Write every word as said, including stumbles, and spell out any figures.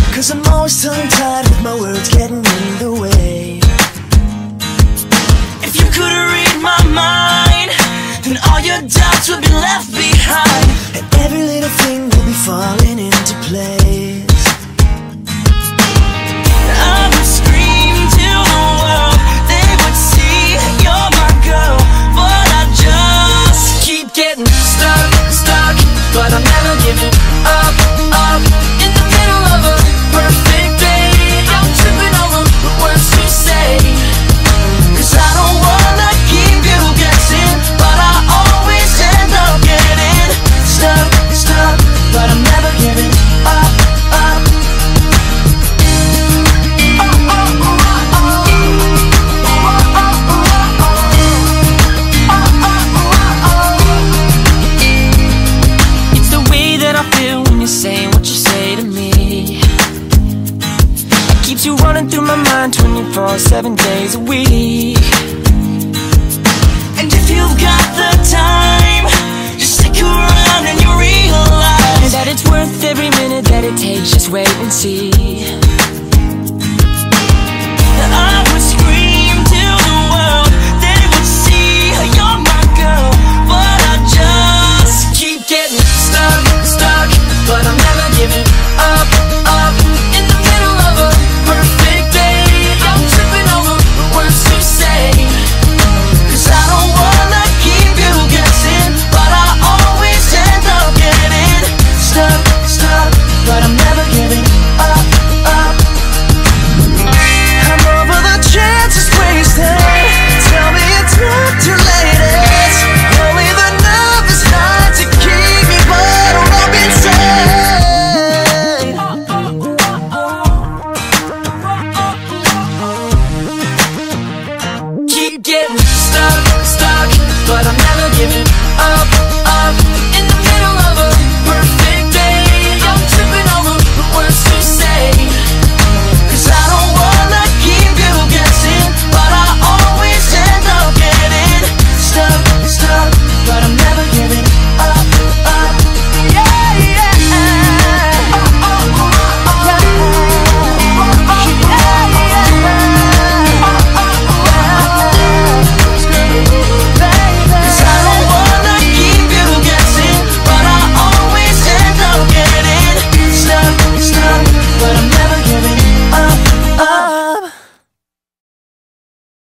'cause I'm always tongue-tied with my words getting in the way. If you could read my mind, then all your doubts would be left behind, and every little thing will be falling into place. I would scream to the world, they would see you're my girl, but I just keep getting stuck, stuck. But I'm never giving up, up. In the middle of a perfect day, I'm tripping over the words you say, 'cause I don't wanna keep you guessing, but I always end up getting stuck, stuck. But I'm never giving up, up. It's the way that I feel when you're saying what you say to me. It keeps you running through my mind twenty-four seven days a week. And if you've got the time, just stick around and you realize that it's worth every minute that it takes. Just wait and see.